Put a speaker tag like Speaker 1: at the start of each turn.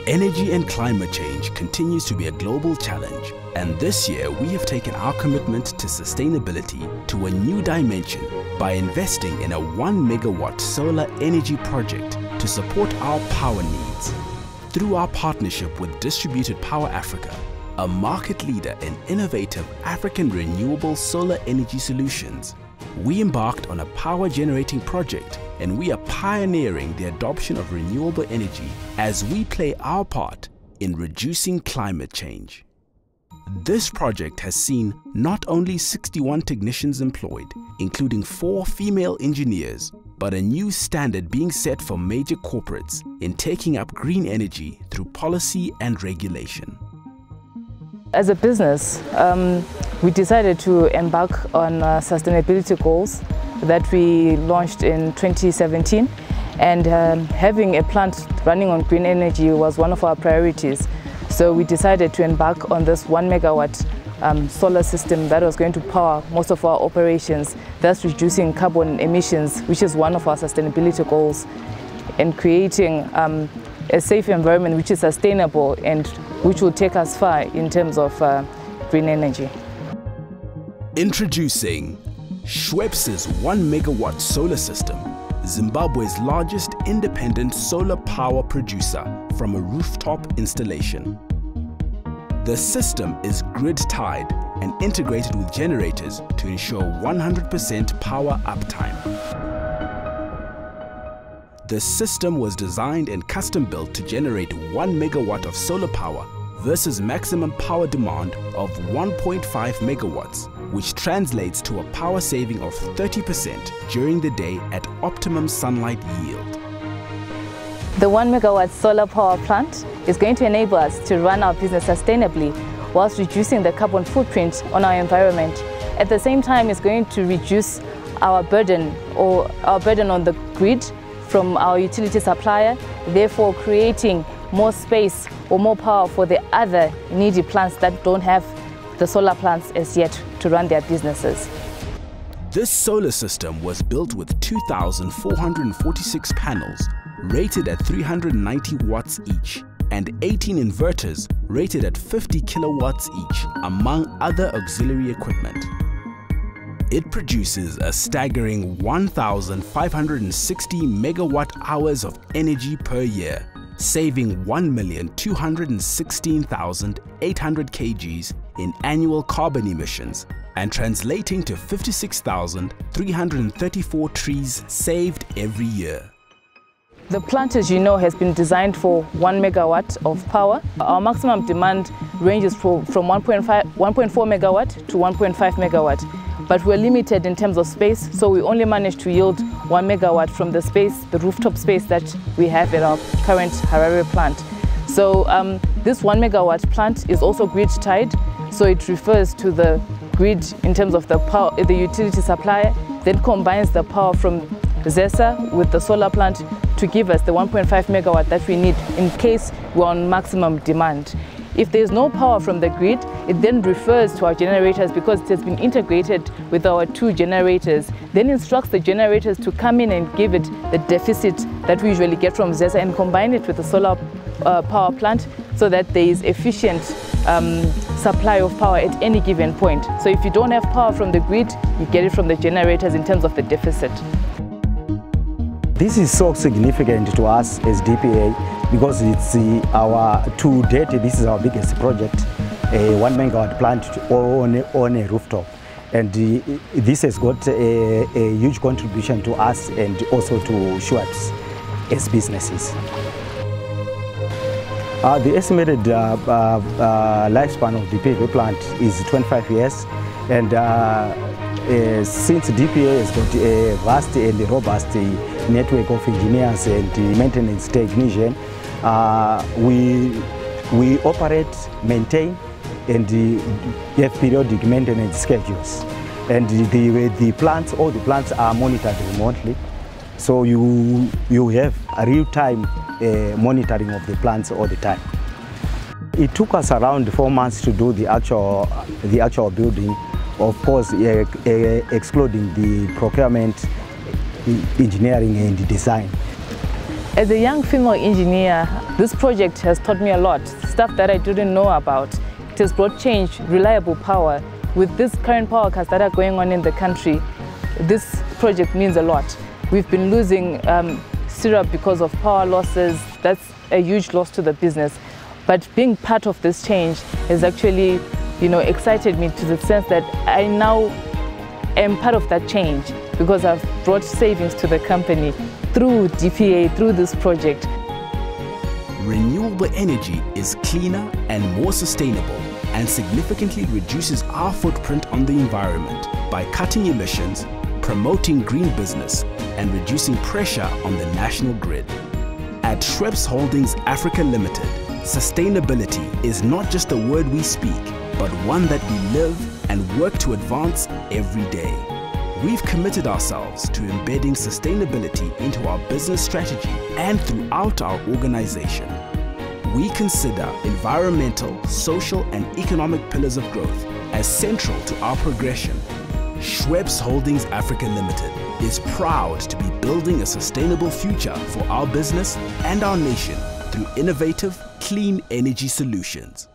Speaker 1: Energy and climate change continues to be a global challenge, and this year we have taken our commitment to sustainability to a new dimension by investing in a 1 megawatt solar energy project to support our power needs. Through our partnership with Distributed Power Africa, a market leader in innovative African renewable solar energy solutions, we embarked on a power generating project, and we are pioneering the adoption of renewable energy as we play our part in reducing climate change. This project has seen not only 61 technicians employed, including 4 female engineers, but a new standard being set for major corporates in taking up green energy through policy and regulation.
Speaker 2: As a business, we decided to embark on sustainability goals that we launched in 2017, and having a plant running on green energy was one of our priorities. So we decided to embark on this 1 megawatt solar system that was going to power most of our operations, thus reducing carbon emissions, which is one of our sustainability goals, and creating a safe environment which is sustainable and which will take us far in terms of green energy.
Speaker 1: Introducing Schweppes' 1 megawatt solar system, Zimbabwe's largest independent solar power producer from a rooftop installation. The system is grid-tied and integrated with generators to ensure 100% power uptime. The system was designed and custom-built to generate 1 megawatt of solar power versus maximum power demand of 1.5 megawatts, which translates to a power saving of 30% during the day at optimum sunlight yield.
Speaker 2: The 1 megawatt solar power plant is going to enable us to run our business sustainably whilst reducing the carbon footprint on our environment. At the same time, it's going to reduce our burden on the grid from our utility supplier, therefore creating more space or more power for the other needy plants that don't have the solar plants as yet to run their businesses.
Speaker 1: This solar system was built with 2,446 panels rated at 390 watts each and 18 inverters rated at 50 kilowatts each, among other auxiliary equipment. It produces a staggering 1,560 megawatt hours of energy per year, saving 1,216,800 kgs in annual carbon emissions and translating to 56,334 trees saved every year.
Speaker 2: The plant, as you know, has been designed for 1 megawatt of power. Our maximum demand ranges from 1.4 megawatt to 1.5 megawatt. But we're limited in terms of space, so we only managed to yield 1 megawatt from the rooftop space that we have at our current Harare plant. So this 1 megawatt plant is also grid tied, so it refers to the grid in terms of the power, the utility supplier, then combines the power from ZESA with the solar plant to give us the 1.5 megawatt that we need in case we're on maximum demand. If there's no power from the grid, it then refers to our generators because it has been integrated with our 2 generators, then instructs the generators to come in and give it the deficit that we usually get from ZESA and combine it with the solar power plant so that there is efficient supply of power at any given point. So if you don't have power from the grid, you get it from the generators in terms of the deficit.
Speaker 3: This is so significant to us as DPA because it's to date, this is our biggest project, a 1 megawatt plant on a rooftop. And this has got a huge contribution to us and also to Schweppes as businesses. The estimated lifespan of the PV plant is 25 years, and since DPA has got a vast and robust network of engineers and maintenance technicians, we operate, maintain, and have periodic maintenance schedules. And all the plants are monitored remotely, so you have a real-time monitoring of the plants all the time. It took us around 4 months to do the actual building, of course, excluding the procurement, engineering and design.
Speaker 2: As a young female engineer, this project has taught me a lot, stuff that I didn't know about. It has brought change, reliable power. With this current power cuts that are going on in the country, this project means a lot. We've been losing syrup because of power losses. That's a huge loss to the business. But being part of this change has actually, excited me to the sense that I now am part of that change because I've brought savings to the company through DPA, through this project.
Speaker 1: Renewable energy is cleaner and more sustainable and significantly reduces our footprint on the environment by cutting emissions, promoting green business, and reducing pressure on the national grid. At Schweppes Holdings Africa Limited, sustainability is not just a word we speak, but one that we live and work to advance every day. We've committed ourselves to embedding sustainability into our business strategy and throughout our organization. We consider environmental, social, and economic pillars of growth as central to our progression. Schweppes Holdings Africa Limited is proud to be building a sustainable future for our business and our nation through innovative, clean energy solutions.